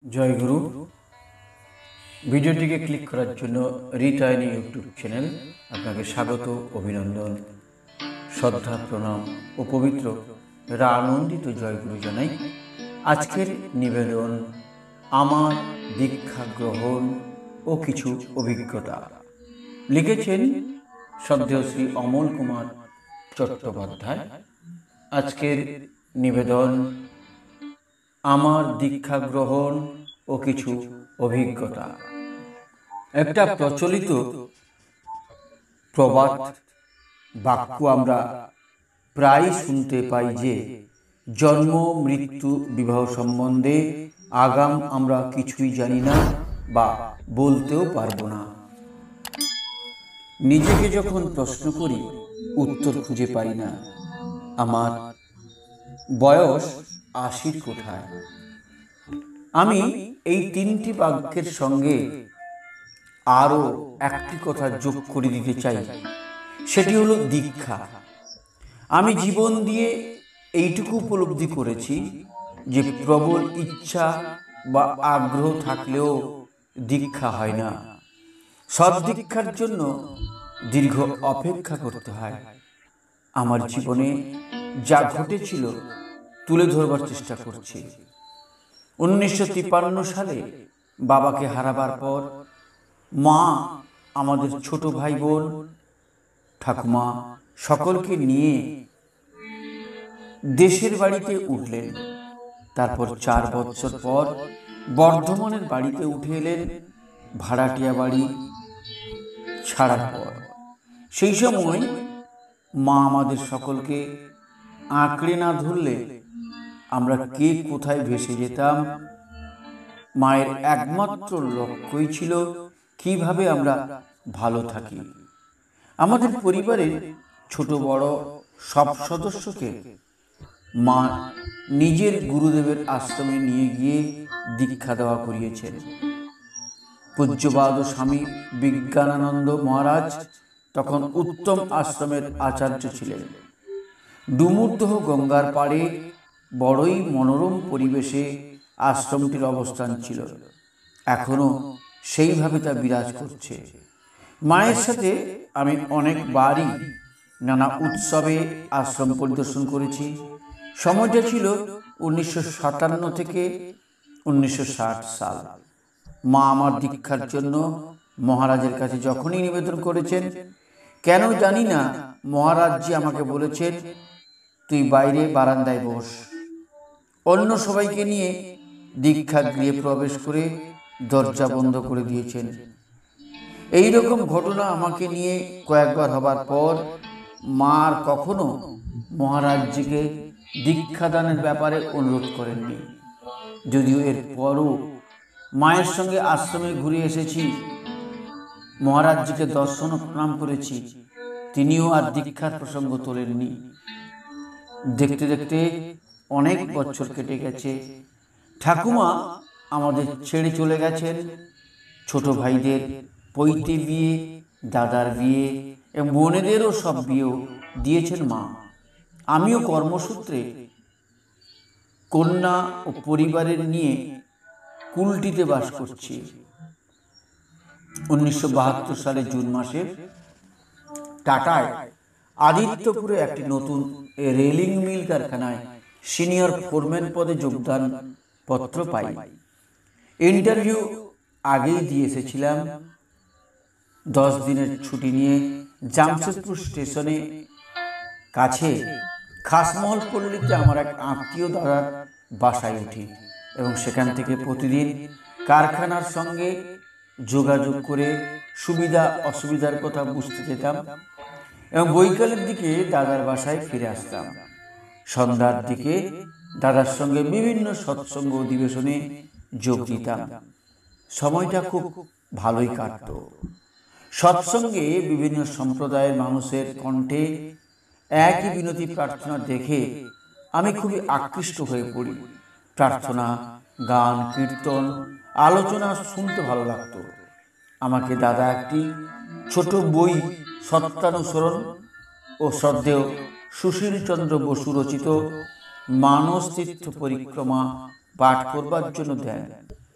জয় গুরু। ভিডিওটিকে ক্লিক করার জন্য রিটাইনি ইউটিউব চ্যানেল আপনাকে স্বাগত, অভিনন্দন, শ্রদ্ধা, প্রণাম ও পবিত্র আনন্দিত জয়গুরু জানাই। আজকের নিবেদন আমার দীক্ষা গ্রহণ ও কিছু অভিজ্ঞতা। লিখেছেন শ্রদ্ধেয় শ্রী অমল কুমার চট্টোপাধ্যায়। আজকের নিবেদন আমার দীক্ষা গ্রহণ ও কিছু অভিজ্ঞতা। একটা প্রচলিত প্রবাদ বাক্য আমরা প্রায় শুনতে পাই যে জন্ম, মৃত্যু, বিবাহ সম্বন্ধে আগাম আমরা কিছুই জানি না বা বলতেও পারবো না। নিজেকে যখন প্রশ্ন করি উত্তর খুঁজে পাই না। আমার বয়স ৮০ কোঠায়। আমি এই তিনটি বাক্যের সঙ্গে আরও একটি কথা যোগ করে দিতে চাই, সেটি হলো দীক্ষা। আমি জীবন দিয়ে এইটুকু উপলব্ধি করেছি যে প্রবল ইচ্ছা বা আগ্রহ থাকলেও দীক্ষা হয় না। সদ্দীক্ষার জন্য দীর্ঘ অপেক্ষা করতে হয়। আমার জীবনে যা ঘটেছিল তুলে ধরবার চেষ্টা করছি। 1953 সালে বাবাকে হারাবার পর মা আমাদের ছোট ভাই বোন, ঠাকুমা সকলকে নিয়ে দেশের বাড়িতে উঠলেন। তারপর 4 বছর পর বর্ধমানের বাড়িতে উঠে এলেন, ভাড়াটিয়া বাড়ি ছাড়ার পর। সেই সময় মা আমাদের সকলকে আঁকড়ে না ধরলে আমরা কে কোথায় ভেসে যেতাম। মায়ের একমাত্র লক্ষ্যই ছিল কিভাবে আমরা ভালো থাকি। আমাদের পরিবারের ছোট বড় সব সদস্যকে মা নিজের গুরুদেবের আশ্রমে নিয়ে গিয়ে দীক্ষা দেওয়া করিয়েছেন। পূজ্যপাদ স্বামী বিজ্ঞানানন্দ মহারাজ তখন উত্তম আশ্রমের আচার্য ছিলেন। ডুমুরদহ গঙ্গার পাড়ে বড়ই মনোরম পরিবেশে আশ্রমটির অবস্থান ছিল। এখনো সেইভাবে তা বিরাজ করছে। মায়ের সাথে আমি অনেকবারই নানা উৎসবে আশ্রম পরিদর্শন করেছি। সময়টা ছিল 1957 থেকে 1960 সাল। মা আমার দীক্ষার জন্য মহারাজের কাছে যখনই নিবেদন করেছেন, কেন জানি না মহারাজজি আমাকে বলেছেন, তুই বাইরে বারান্দায় বস। অন্য সবাইকে নিয়ে দীক্ষা গৃহে প্রবেশ করে দরজা বন্ধ করে দিয়েছেন। এই রকম ঘটনা আমাকে নিয়ে কয়েকবার হবার পর মা আর কখনো মহারাজজিকে দীক্ষাদানের ব্যাপারে অনুরোধ করেননি। যদিও এর পরও মায়ের সঙ্গে আশ্রমে ঘুরে এসেছি, মহারাজজিকে দর্শন ও প্রণাম করেছি, তিনিও আর দীক্ষার প্রসঙ্গ তোলেননি। দেখতে দেখতে অনেক বছর কেটে গেছে। ঠাকুমা আমাদের ছেড়ে চলে গেছেন। ছোট ভাইদের পৈতে বিয়ে, দাদার বিয়ে এবং বোনেদেরও সব বিয়েও দিয়েছেন মা। আমিও কর্মসূত্রে কন্যা ও পরিবারের নিয়ে কুলটিতে বাস করছি। 1972 সালে জুন মাসে টাটায় আদিত্যপুরে একটি নতুন রেলিং মিল কারখানায় সিনিয়র ফোরম্যান পদে যোগদান পত্র পাই। ইন্টারভিউ আগেই দিয়ে এসেছিলাম। 10 দিনের ছুটি নিয়ে জামশেদপুর স্টেশনে কাছে খাসমহল পল্লীতে আমার এক আত্মীয় দাদার বাসায় উঠি এবং সেখান থেকে প্রতিদিন কারখানার সঙ্গে যোগাযোগ করে সুবিধা অসুবিধার কথা বুঝতে যেতাম এবং বৈকালের দিকে দাদার বাসায় ফিরে আসতাম। সন্ধ্যার দিকে দাদার সঙ্গে বিভিন্ন সৎসঙ্গ অধিবেশনে যোগ দিতাম। সময়টা খুব ভালোই কাটত। সৎসঙ্গে বিভিন্ন সম্প্রদায়ের মানুষের কণ্ঠে একই বিনতি প্রার্থনা দেখে আমি খুবই আকৃষ্ট হয়ে পড়ি। প্রার্থনা, গান, কীর্তন, আলোচনা শুনতে ভালো লাগতো। আমাকে দাদা একটি ছোট বই সত্যানুসরণ ও শ্রদ্ধেয় সুশীল চন্দ্র বসু রচিত মানস তীর্থ পরিক্রমা পাঠ করবার জন্য দেন।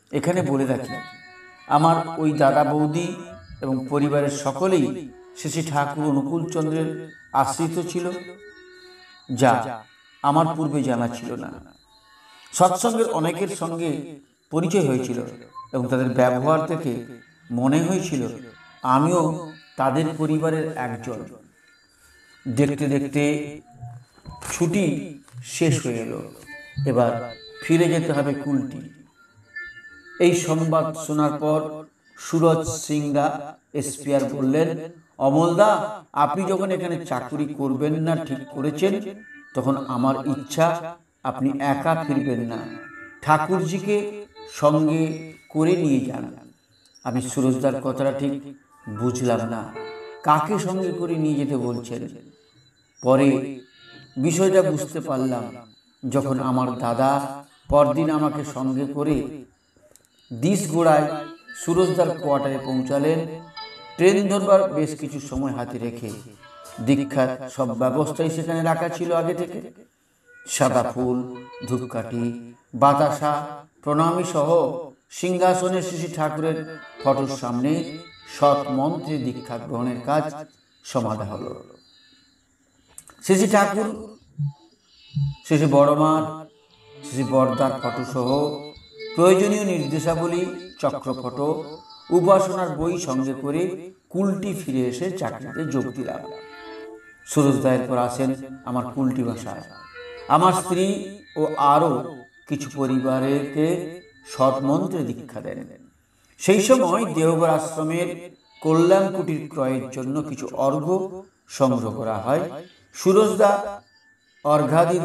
এখানে বলে রাখি, আমার ওই দাদা বৌদি এবং পরিবারের সকলেই শ্রী শ্রী ঠাকুর অনুকূলচন্দ্রের আশ্রিত ছিল, যা আমার পূর্বে জানা ছিল না। সৎসঙ্গের অনেকের সঙ্গে পরিচয় হয়েছিল এবং তাদের ব্যবহার থেকে মনে হয়েছিল আমিও তাদের পরিবারের একজন। দেখতে দেখতে ছুটি শেষ হয়ে এলো, এবার ফিরে যেতে হবে কুলটি। এই সংবাদ শোনার পর সুরজ সিংরা এসপিআর বললেন, অমলদা, আপনি যখন এখানে চাকরি করবেন না ঠিক করেছেন, তখন আমার ইচ্ছা আপনি একা ফিরবেন না, ঠাকুরজিকে সঙ্গে করে নিয়ে যান। আমি সুরজদার কথাটা ঠিক বুঝলাম না, কাকে সঙ্গে করে নিয়ে যেতে বলছেন। পরে বিষয়টা বুঝতে পারলাম, যখন আমার দাদা পরদিন আমাকে সঙ্গে করে দিশগোড়ায় সুরজদার কোয়ার্টারে পৌঁছালেন। ট্রেন ধরবার বেশ কিছু সময় হাতে রেখে দীক্ষার সব ব্যবস্থাই সেখানে রাখা ছিল আগে থেকে। সাদা ফুল, ধূপকাঠি, বাতাসা, প্রণামী সহ সিংহাসনে শ্রী ঠাকুরের ফটোর সামনে সৎ মন্ত্রে দীক্ষা গ্রহণের কাজ সমাধা হল। শ্রী ঠাকুর, শ্রী বড়মার, শ্রী বরদার ফটো সহ প্রয়োজনীয় নির্দেশাবলী, চক্রফটো, উপাসনার বই সঙ্গে করে কুলটি ফিরে এসে চাকরিতে যোগ দিলাম। সুরজদায়ের পর আসেন আমার কুলটি বাসায়। আমার স্ত্রী ও আরও কিছু পরিবারকে সৎ মন্ত্রে দীক্ষা দেন। সেই সময় দেওঘর আশ্রমের কল্যাণ কুটির ক্রয়ের জন্য কিছু অর্ঘ্য সংগ্রহ করা হয়। সুরজদা অর্ঘাদি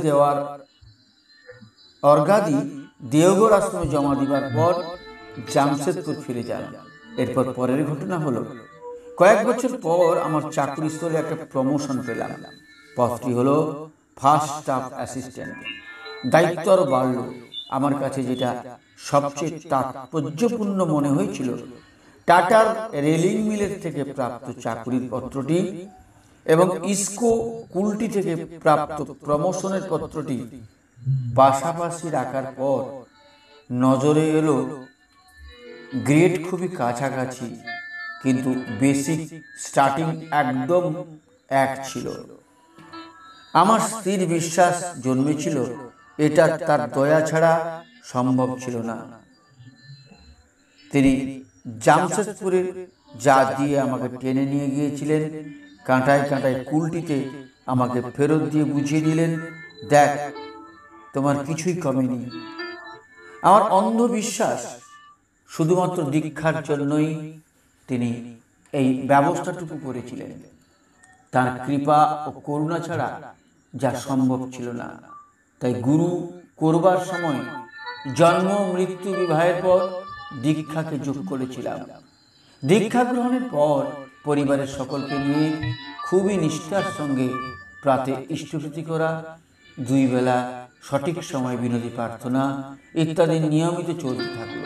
দেওঘর আশ্রমে জমা দিবার পর জামশেদপুর ফিরে যান। এরপর পরের ঘটনা হলো, কয়েক বছর পর আমার চাকরি স্থলে একটা প্রমোশন পেলাম। পদটি হলো ফার্স্ট স্টাফ অ্যাসিস্ট্যান্ট। দায়িত্ব আরও বাড়ল। আমার কাছে যেটা সবচেয়ে তাৎপর্যপূর্ণ মনে হয়েছিল, টাটার রেলিং মিলের থেকে প্রাপ্ত চাকরির পত্রটি এবং ইস্কো কুলটি থেকে প্রাপ্ত প্রমোশনের পত্রটি পাশাপাশি রাখার পর নজরে এলো গ্রেড খুবই কাছাকাছি, কিন্তু বেসিক স্টার্টিং একদম এক ছিল। আমার স্থির বিশ্বাস জন্মেছিল এটা তার দয়া ছাড়া সম্ভব ছিল না। তিনি জামশেদপুরে যা দিয়ে আমাকে টেনে নিয়ে গিয়েছিলেন, কাঁটায় কাঁটায় কুলটিতে আমাকে ফেরত দিয়ে বুঝিয়ে দিলেন, দেখ, তোমার কিছুই কমেনি। আমার অন্ধ বিশ্বাস, শুধুমাত্র দীক্ষার জন্যই তিনি এই ব্যবস্থাটুকু করেছিলেন। তার কৃপা ও করুণা ছাড়া যা সম্ভব ছিল না। তাই গুরু করবার সময় জন্ম, মৃত্যু, বিবাহের পর দীক্ষাকে যোগ করেছিলাম। দীক্ষা গ্রহণের পর পরিবারের সকলকে নিয়ে খুবই নিষ্ঠার সঙ্গে প্রাতে ইষ্টভৃতি করা, 2 বেলা সঠিক সময় বিনোদী প্রার্থনা ইত্যাদি নিয়মিত চলতে থাকলো।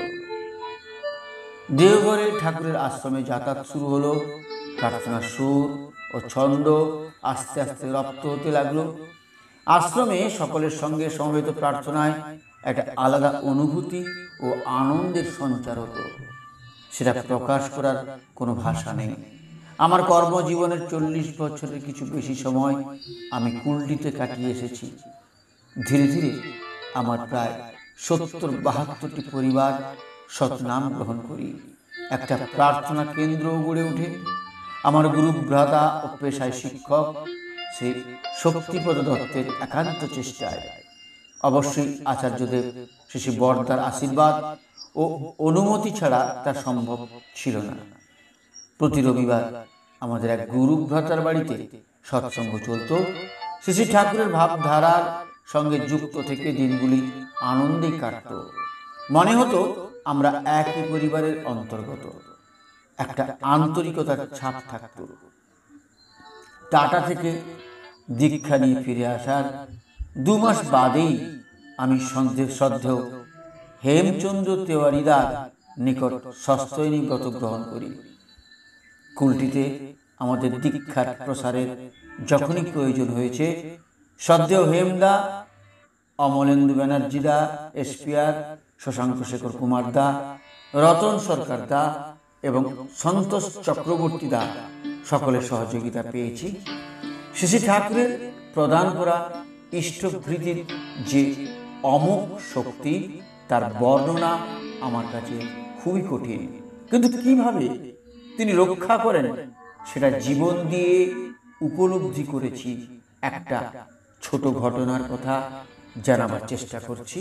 দেওঘরে ঠাকুরের আশ্রমে যাতায়াত শুরু হলো। প্রার্থনার সুর ও ছন্দ আস্তে আস্তে রপ্ত হতে লাগলো। আশ্রমে সকলের সঙ্গে সমবেত প্রার্থনায় একটা আলাদা অনুভূতি ও আনন্দের সঞ্চার হতো। সেটা প্রকাশ করার কোনো ভাষা নেই। আমার কর্মজীবনের 40 বছরের কিছু বেশি সময় আমি কুলটিতে কাটিয়ে এসেছি। ধীরে ধীরে আমার প্রায় 70-72টি পরিবার সৎনাম গ্রহণ করি। একটা প্রার্থনা কেন্দ্র গড়ে ওঠে। আমার গুরু ভ্রাতা ও পেশায় শিক্ষক শ্রী শক্তিপদ দত্তের একান্ত চেষ্টায়, অবশ্যই আচার্যদেব শ্রী শ্রী বরদার আশীর্বাদ ও অনুমতি ছাড়া তা সম্ভব ছিল না। প্রতি রবিবার আমাদের এক গুরু ভ্রাতার বাড়িতে সৎসঙ্গ চলত। শ্রী শ্রী ঠাকুরের ভাবধারার সঙ্গে যুক্ত থেকে দিনগুলি আনন্দেই কাটত। মনে হতো আমরা একই পরিবারের অন্তর্গত। একটা আন্তরিকতার ছাপ থাকত। টাটা থেকে দীক্ষা নিয়ে ফিরে আসার 2 মাস বাদেই আমি শ্রদ্ধেয় হেমচন্দ্র তেওয়ারিদার নিকট সস্তৈনী ব্রত গ্রহণ করি। কুলটিতে আমাদের দীক্ষার প্রসারের যখনই প্রয়োজন হয়েছে, শ্রদ্ধেয় হেমদা, অমলেন্দু ব্যানার্জিদা, এসপিআর শশাঙ্ক শেখর কুমার দা, রতন সরকার দা এবং সন্তোষ চক্রবর্তী দা সকলের সহযোগিতা পেয়েছি। শ্রী ঠাকুরের প্রদান করা ইষ্টভৃতির যে অমোঘ শক্তি, তার বর্ণনা আমার কাছে খুবই কঠিন, কিন্তু কিভাবে তিনি রক্ষা করেন সেটা জীবন দিয়ে উপলব্ধি করেছি। একটা ছোট ঘটনার কথা জানাবার চেষ্টা করছি।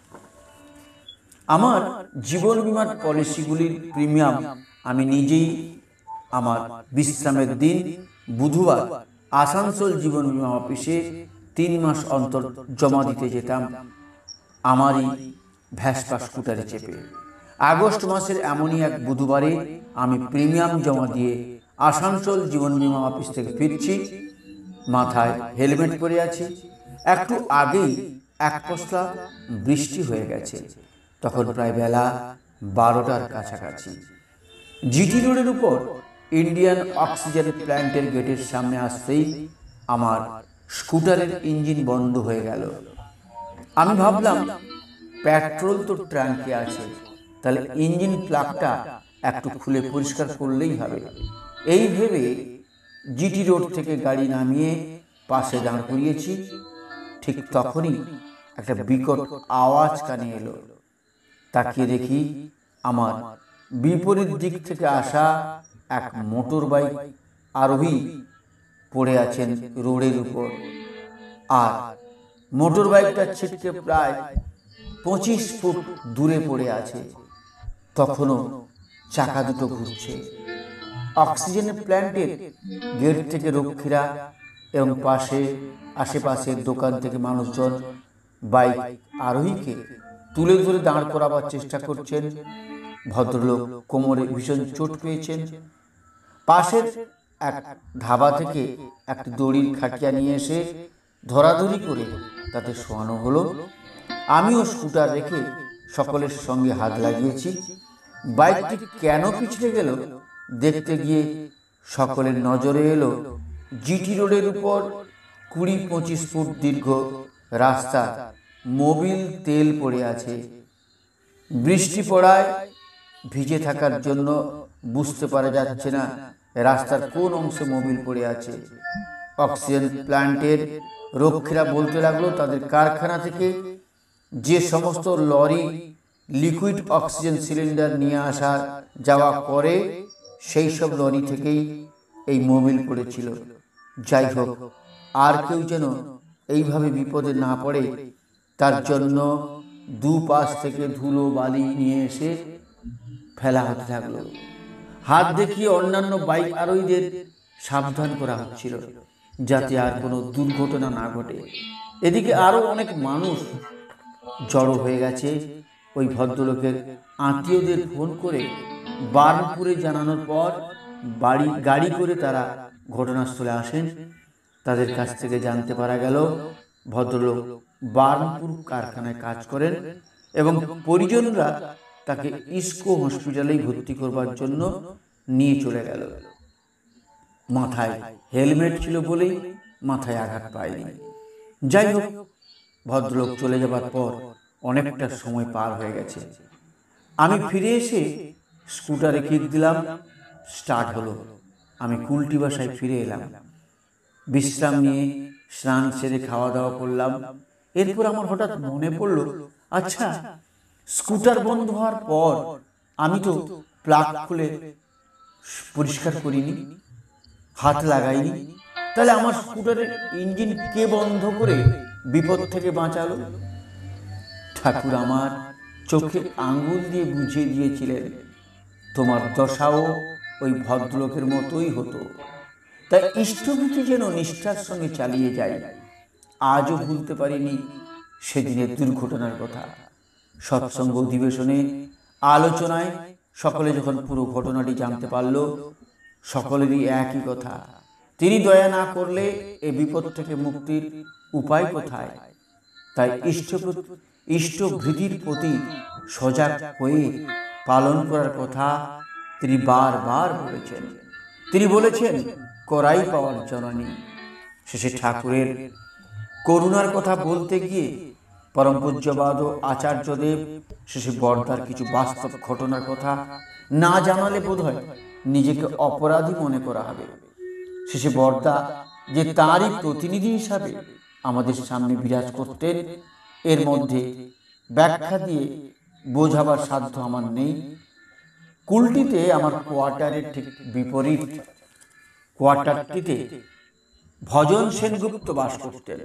আমার জীবন বীমার পলিসিগুলির প্রিমিয়াম আমি নিজেই আমার বিশ্রামের দিন বুধবার আসানসোল জীবন বীমা অফিসে 3 মাস অন্তর জমা দিতে যেতাম আমারই ভ্যাসপা স্কুটারে চেপে। আগস্ট মাসের এমনই এক বুধবারে আমি প্রিমিয়াম জমা দিয়ে আসানসোল জীবন বীমা অফিস থেকে ফিরছি। মাথায় হেলমেট পরে আছি। একটু আগেই এক পশলা বৃষ্টি হয়ে গেছে। তখন প্রায় বেলা 12টার কাছাকাছি। জিটি রোডের উপর ইন্ডিয়ান অক্সিজেন প্ল্যান্টের গেটের সামনে আসতেই আমার স্কুটারের ইঞ্জিন বন্ধ হয়ে গেল। আমি ভাবলাম পেট্রোল তো ট্যাঙ্কে আছে, তাহলে ইঞ্জিন প্লাগটা একটু খুলে পরিষ্কার করলেই হবে। এই ভেবে জিটি রোড থেকে গাড়ি নামিয়ে পাশে দাঁড় করিয়েছি। ঠিক তখনই একটা বিকট আওয়াজ কানে এলো। তাকিয়ে দেখি আমার বিপরীত দিক থেকে আসা এক মোটর বাইক আরোহী পড়ে আছেন রোডের উপর, আর মোটর বাইকটা ছিটকে প্রায় 25 ফুট দূরে পড়ে আছে। তখনও চাকা দুটো ঘুরছে। অক্সিজেনের প্ল্যান্টের গেট থেকে রক্ষীরা এবং আশেপাশের দোকান থেকে মানুষজন বাইক আরোহীকে তুলে ধরে দাঁড় করাবার চেষ্টা করছেন। ভদ্রলোক কোমরে ভীষণ চোট পেয়েছেন। পাশের এক ধাবা থেকে একটি দড়ির খাটিয়া নিয়ে এসে ধরাধরি করে তাতে শোয়ানো হলো। আমিও স্কুটার রেখে সকলের সঙ্গে হাত লাগিয়েছি। বাইকটি কেন পিছলে গেল দেখতে গিয়ে সকলের নজরে এলো জিটি রোডের উপর 20-25 ফুট দীর্ঘ রাস্তা মোবিল তেল পড়ে আছে। বৃষ্টি পড়ায় ভিজে থাকার জন্য বুঝতে পারা যাচ্ছে না রাস্তার কোন অংশে মোবিল পড়ে আছে। অক্সিজেন প্ল্যান্টের রক্ষীরা বলতে লাগলো তাদের কারখানা থেকে যে সমস্ত লরি লিকুইড অক্সিজেন সিলিন্ডার নিয়ে আসা যাওয়া করে, সেই সব লরি থেকেই এই মোবিল পড়েছিল। যাই হোক, আর কেউ যেন এইভাবে বিপদে না পড়ে তার জন্য দুপাশ থেকে ধুলো বালি নিয়ে এসে ফেলা হতে থাকলো। হাত দেখিয়ে অন্যান্য বাইক আরোহীদের সাবধান করা হচ্ছিল যাতে আর কোনো দুর্ঘটনা না ঘটে। এদিকে আরো অনেক মানুষ জড়ো হয়ে গেছে। ওই ভদ্রলোকের আত্মীয়দের ফোন করে বার্নপুরে জানানোর পর গাড়ি করে তারা ঘটনাস্থলে আসেন। তাদের কাছ থেকে জানতে পারা গেল ভদ্রলোক বার্নপুর কারখানায় কাজ করেন এবং পরিজনরা তাকে ইসকো হসপিটালেই ভর্তি করবার জন্য নিয়ে চলে গেল। মাথায় হেলমেট ছিল বলেই মাথায় আঘাত পায়নি। যাই হোক, ভদ্রলোক চলে যাবার পর অনেকটা সময় পার হয়ে গেছে। আমি ফিরে এসে স্কুটারে কিক দিলাম, স্টার্ট হলো। আমি কুলটি বাসায় ফিরে এলাম। বিশ্রাম নিয়ে স্নান সেরে খাওয়া দাওয়া করলাম। এরপর আমার হঠাৎ মনে পড়লো, আচ্ছা, স্কুটার বন্ধ হওয়ার পর আমি তো প্লাগ খুলে পরিষ্কার করিনি, হাত লাগাইনি। তাহলে আমার স্কুটারের ইঞ্জিন কে বন্ধ করে বিপদ থেকে বাঁচালো? ঠাকুর আমার চোখে আঙ্গুল দিয়ে বুঝিয়ে দিয়েছিলেন তোমার দশাও ওই ভদ্রলোকের মতোই হতো। তাই ইষ্টভীতি যেন নিষ্ঠার সঙ্গে চালিয়ে যায়। আজও ভুলতে পারিনি সেদিনের দুর্ঘটনার কথা। সৎসঙ্গ অধিবেশনে আলোচনায় সকলে যখন পুরো ঘটনাটি জানতে পারল, সকলেরই একই কথা, তিনি দয়া না করলে এ বিপদ থেকে মুক্তির উপায় কোথায়? তাই ইষ্টভৃতির প্রতি সজাগ হয়ে পালন করার কথা তিনি বারবার বলেছেন। তিনি বলেছেন, করাই পাওয়ার জননী। শেষে ঠাকুরের করুণার কথা বলতে গিয়ে পরম পূজ্যবাদ আচার্যদেব শেষে বর্দার কিছু বাস্তব ঘটনার কথা না জানালে বোধ হয় নিজেকে অপরাধী মনে করা হবে। শেষে বর্দা যে তারই প্রতিনিধি হিসাবে আমাদের সামনে বিরাজ করতেন, এর মধ্যে ব্যাখ্যা দিয়ে বোঝাবার সাধ্য আমার নেই। কুলটিতে আমার কোয়ার্টারের ঠিক বিপরীত কোয়ার্টারটিতে ভজন সেনগুপ্ত বাস করতেন।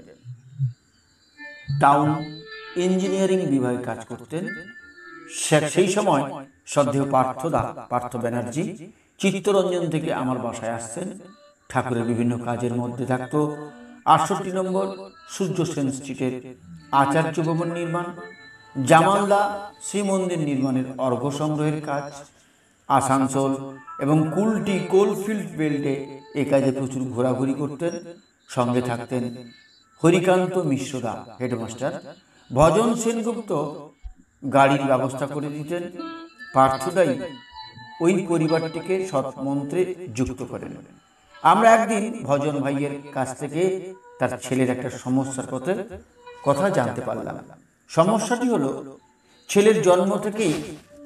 টাউন ইঞ্জিনিয়ারিং বিভাগে কাজ করতেন। সেই সময় শ্রদ্ধেয় পার্থ ব্যানার্জি চিত্তরঞ্জন থেকে আমার বাসায় আসতেন। ঠাকুরের বিভিন্ন কাজের মধ্যে থাকত 68 নম্বর সূর্য সেন স্ট্রিটের আচার্য ভবন নির্মাণ, জামালদা শ্রীমন্দির নির্মাণের অর্ঘ্য সংগ্রহের কাজ, আসানসোল এবং কুলটি কোলফিল্ড বেল্টে এ কাজে প্রচুর ঘোরাঘুরি করতেন। সঙ্গে থাকতেন হরিকান্ত মিশ্রদা হেডমাস্টার। ভজন সেনগুপ্ত গাড়ির ব্যবস্থা করে দিতেন। পার্থদাই ওই পরিবারটিকে সৎমন্ত্রে যুক্ত করেন। আমরা একদিন ভজন ভাইয়ের কাছ থেকে তার ছেলের একটা সমস্যার কথা জানতে পারলাম। সমস্যাটি হলো, ছেলের জন্ম থেকেই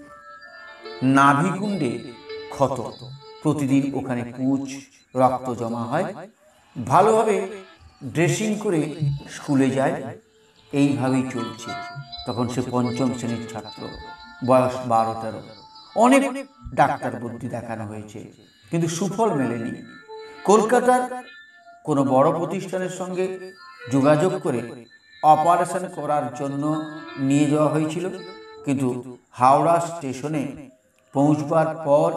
নাভিকুণ্ডে ক্ষত, প্রতিদিন ওখানে পুঁজ রক্ত জমা হয়। ভালোভাবে ড্রেসিং করে স্কুলে যায়, এইভাবেই চলছে। তখন সে 5ম শ্রেণীর ছাত্র, বয়স 12-13। অনেক ডাক্তার বুদ্ধি দেখানো হয়েছে, কিন্তু সুফল মেলেনি। কলকাতার কোনো বড় প্রতিষ্ঠানের সঙ্গে যোগাযোগ করে অপারেশন করার জন্য নিয়ে যাওয়া হয়েছিল, কিন্তু হাওড়া স্টেশনে পৌঁছবার পর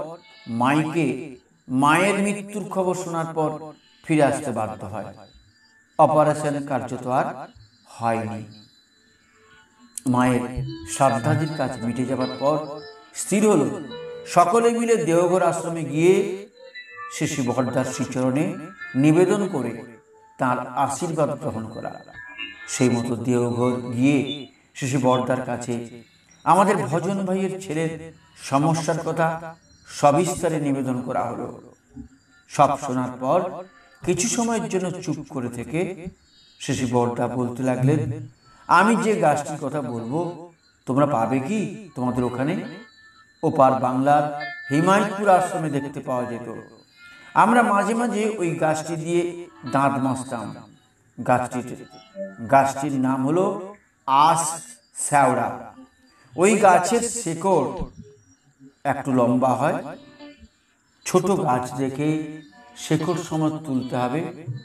মায়ের মৃত্যুর খবর শোনার পর ফিরে আসতে বাধ্য হয়। অপারেশন কার্যত আর হয়নি। মায়ের শ্রাদ্ধাদির কাজ মিটে যাবার পর স্থির হলো সকলে মিলে দেওঘর আশ্রমে গিয়ে শ্রী বর্দার শ্রীচরণে নিবেদন করে তার আশীর্বাদ গ্রহণ করা। সেই মতো দেওঘর গিয়ে শ্রী বর্দার কাছে আমাদের ভজন ভাইয়ের ছেলের সমস্যার কথা সবিস্তারে নিবেদন করা হলো। সব শোনার পর কিছু সময়ের জন্য চুপ করে থেকে শ্রী বর্দা বলতে লাগলেন, আমি যে গাছটির কথা বলবো তোমরা পাবে কি? তোমাদের ওখানে ওপার বাংলার হিমায়তপুর আশ্রমে দেখতে পাওয়া যেত। আমরা মাঝে মাঝে ওই গাছটি দিয়ে দাঁত মাজতাম। গাছটির নাম হলো আস শ্যাওড়া। ওই গাছের শেকড় একটু লম্বা হয়। ছোট গাছ দেখে শেকড় সমেত তুলতে হবে।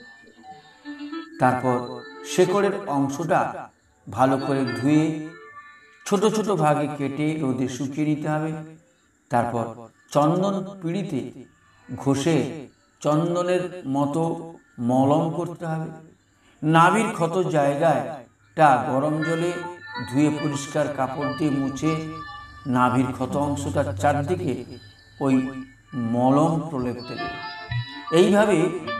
তারপর শেকড়ের অংশটা ভালো করে ধুয়ে ছোট ছোট ভাগে কেটে রোদে শুকিয়ে নিতে হবে। তারপর চন্দন পিঁড়িতে ঘষে চন্দনের মতো মলম করতে হবে। নাভির ক্ষত জায়গাটা গরম জলে ধুয়ে পরিষ্কার কাপড় দিয়ে মুছে নাভির ক্ষত অংশটার চারদিকে ওই মলম প্রলেপ দেবে। এইভাবে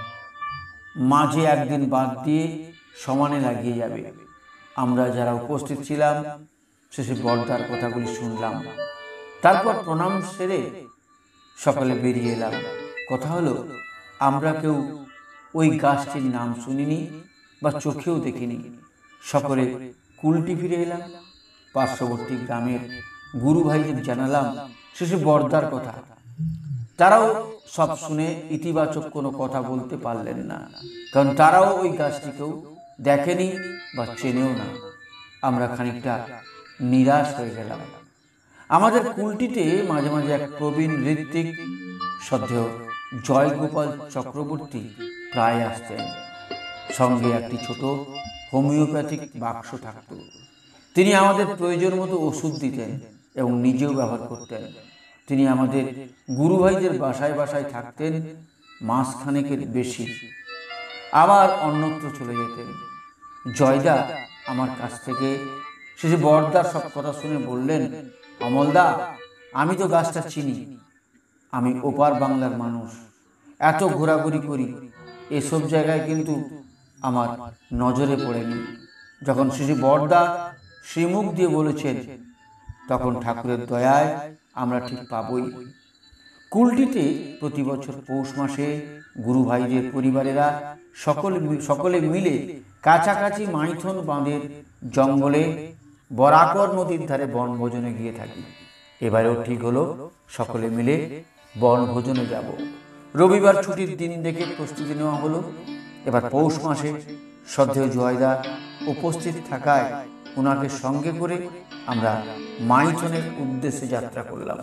মাঝে একদিন বাদ দিয়ে সমানে লাগিয়ে যাবে। আমরা যারা উপস্থিত ছিলাম শেষে বর্দার কথাগুলি শুনলাম। তারপর প্রণাম সেরে সকালে বেরিয়ে এলাম। কথা হলো, আমরা কেউ ওই গাছটির নাম শুনিনি বা চোখেও দেখিনি। সকলে কুলটি ফিরে এলাম। পার্শ্ববর্তী গ্রামের গুরু ভাইদের জানালাম শেষে বর্দার কথা। তারাও সব শুনে ইতিবাচক কোনো কথা বলতে পারলেন না, কারণ তারাও ওই গাছটিকেও দেখেনি বা চেনেও না। আমরা খানিকটা নিরাশ হয়ে গেলাম। আমাদের কুলটিতে মাঝে মাঝে এক প্রবীণ ঋত্বিক শ্রদ্ধেয় জয়গোপাল চক্রবর্তী প্রায় আসতেন। সঙ্গে একটি ছোট হোমিওপ্যাথিক বাক্স থাকত। তিনি আমাদের প্রয়োজন মতো ওষুধ দিতেন এবং নিজেও ব্যবহার করতেন। তিনি আমাদের গুরু ভাইদের বাসায় বাসায় থাকতেন মাসখানেকের বেশি, আবার অন্যত্র চলে যেতেন। জয়দা আমার কাছ থেকে শেষে বর্দার সব কথা শুনে বললেন, অমলদা, আমি তো গাছটা চিনি। আমি ওপার বাংলার মানুষ, এত ঘোরাঘুরি করি, এসব জায়গায় কিন্তু আমার নজরে পড়েনি। যখন শ্রী বর্দা শ্রীমুখ দিয়ে বলেছেন, তখন ঠাকুরের দয়ায় আমরা ঠিক পাবই। কুলটিতে প্রতি বছর পৌষ মাসে গুরু ভাইদের পরিবারেরা সকলে মিলে কাছাকাছি মাইথন বাঁধের জঙ্গলে বরাকর নদীর ধারে বনভোজনে গিয়ে থাকি। এবারেও ঠিক হলো সকলে মিলে বনভোজনে যাব। রবিবার ছুটির দিন দেখে প্রস্তুতি নেওয়া হলো। এবার পৌষ মাসে শ্রদ্ধেয় জয়দা উপস্থিত থাকায় ওনাকে সঙ্গে করে আমরা মাইথনের উদ্দেশ্যে যাত্রা করলাম।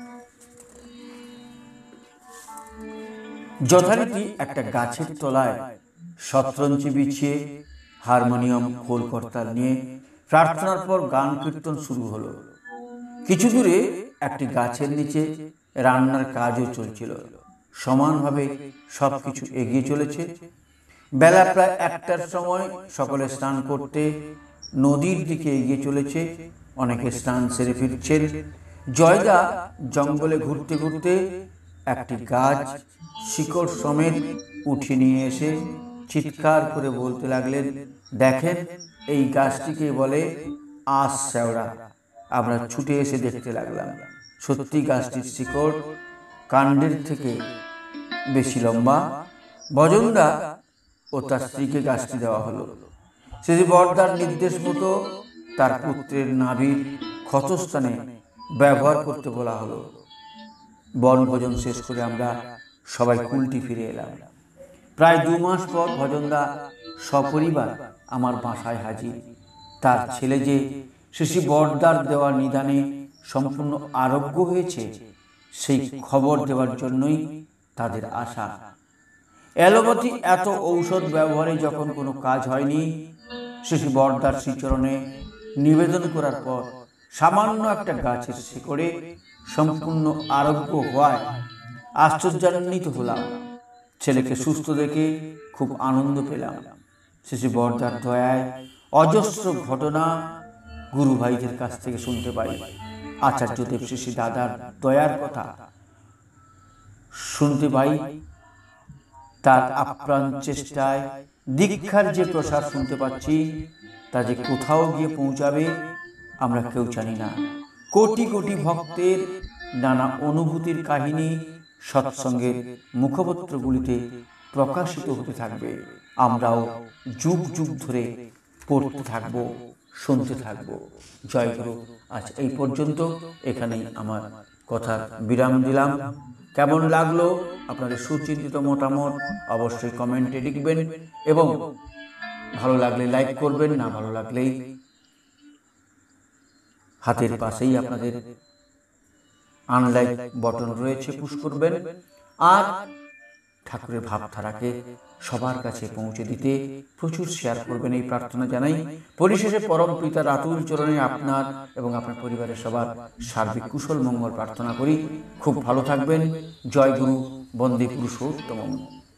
যথারীতি একটা গাছের তলায় শতরঞ্চি বিছিয়ে হারমোনিয়াম খোল করতাল নিয়ে প্রার্থনার পর গান কীর্তন শুরু হলো। কিছু দূরে একটি গাছের নিচে রান্নার কাজও চলছিল। সমানভাবে সবকিছু এগিয়ে চলেছে। বেলা প্রায় 1টার সময় সকলে স্নান করতে নদীর দিকে এগিয়ে চলেছে। অনেকে স্নান সেরে ফিরছেন। জয়দা জঙ্গলে ঘুরতে ঘুরতে একটি গাছ শিকড় সমেত উঠিয়ে নিয়ে এসে চিৎকার করে বলতে লাগলেন, দেখেন এই গাছটিকে বলে আঁশ শেওড়া। আমরা ছুটে এসে দেখতে লাগলাম। সত্যি গাছটির শিকড় কাণ্ডের থেকে বেশি লম্বা। ভজনদা ও তার স্ত্রীকে গাছটি দেওয়া হলো। শ্রী বরদার নির্দেশ মতো তার পুত্রের নাভির ক্ষতস্থানে ব্যবহার করতে বলা হলো। বনভোজন শেষ করে আমরা সবাই কুলটি ফিরে এলাম। প্রায় 2 মাস পর ভজনদা সপরিবার আমার বাসায় হাজির। তার ছেলে যে শ্রী বরদার দেওয়া নিদানে সম্পূর্ণ আরোগ্য হয়েছে, সেই খবর দেওয়ার জন্যই তাদের আশা। অ্যালোপ্যাথি এত ঔষধ ব্যবহারে যখন কোনো কাজ হয়নি, শ্রী বরদার শ্রীচরণে নিবেদন করার পর সামান্য একটা গাছের শিকড়ে সম্পূর্ণ আরোগ্য হওয়ায় আশ্চর্যান্বিত হলাম। ছেলেকে সুস্থ দেখে খুব আনন্দ পেলাম। শ্রী বরদার দয়ায় অজস্র ঘটনা গুরু ভাইদের কাছ থেকে শুনতে পাই। আচার্যদেব শ্রী দাদার দয়ার কথা শুনতে পাই। তার আপ্রাণ চেষ্টায় দীক্ষার যে প্রসার শুনতে পাচ্ছি, তা যে কোথাও গিয়ে পৌঁছাবে আমরা কেউ জানি না। কোটি কোটি ভক্তের নানা অনুভূতির কাহিনী সৎসঙ্গের মুখপত্রগুলিতে প্রকাশিত হতে থাকবে। আমরাও যুগ যুগ ধরে পড়তে থাকব, শুনতে থাকব। জয় গুরু। আজ এই পর্যন্ত, এখানেই আমার কথার বিরাম দিলাম। কেমন লাগলো আপনাদের সুচিন্তিত মতামত অবশ্যই কমেন্টে লিখবেন, এবং ভালো লাগলে লাইক করবেন, না ভালো লাগলেই হাতের পাশেই আপনাদের আনলাইক বটন রয়েছে, পুশ করবেন। আর ঠাকুরের ভাবধারাকে সবার কাছে পৌঁছে দিতে প্রচুর শেয়ার করবেন, এই প্রার্থনা জানাই। পরিশেষে পরম পিতার আতুল চরণে আপনার এবং আপনার পরিবারের সবার সার্বিক কুশল মঙ্গল প্রার্থনা করি। খুব ভালো থাকবেন। জয় গুরু। বন্দে পুরুষোত্তম।